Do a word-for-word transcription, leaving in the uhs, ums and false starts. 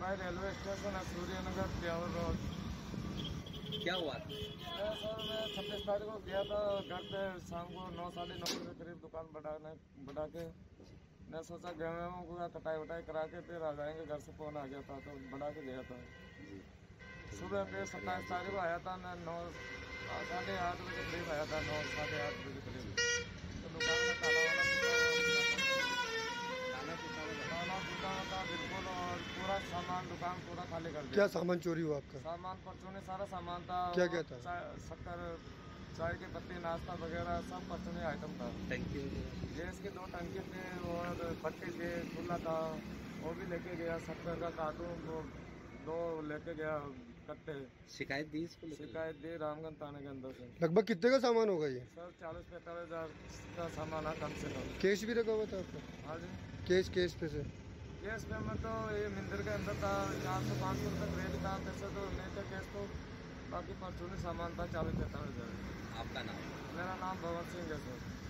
सराय railway station है, Suryanagar Beawar road. क्या हुआ? मैं सर मैं छब्बीस तारीख को गया था घर पे, शाम को नौ साढ़े नौ के करीब दुकान बढ़ाने बढ़ा के मैं सोचा गेहूँ को कटाई वटाई करा के फिर आ जाएंगे घर से। फोन आ गया था तो बढ़ा के गया था। सुबह पे सत्ताईस तारीख को आया था मैं, नौ साढ़े आठ बजे करीब आया था, नौ साढ़े आठ बजे करीब। तो दुकान में ताला वाला ताला टूटा था बिल्कुल, और पूरा सामान दुकान पूरा खाली कर दिया। क्या सामान चोरी हुआ आपका? सामान परचूने सारा सामान था। क्या क्या था? शक्कर, चाय की पत्ती, नाश्ता वगैरह सब परचूने आइटम था। टंकी गैस की दो टंकी थे और पट्टी थे, चूल्हा था वो भी लेके गया। शक्कर का कार्टून वो दो लेके गया कट्टे। शिकायत दी इसको? शिकायत दी रामगंज थाने के अंदर से। लगभग कितने का सामान होगा ये? सर चालीस पैंतालीस हजार का सामान है कम से कम। कैश भी रखा हुआ था आपका? हाँ जी, कैश कैश पे से? कैश पे में तो ये मंदिर के अंदर था, चार सौ पाँच सौ रुपये क्रेडिट था, पैसे तो नहीं थे कैश तो। बाकी परचूनी सामान था चालीस पैंतालीस हजार। आपका नाम? मेरा नाम भवन सिंह है सर।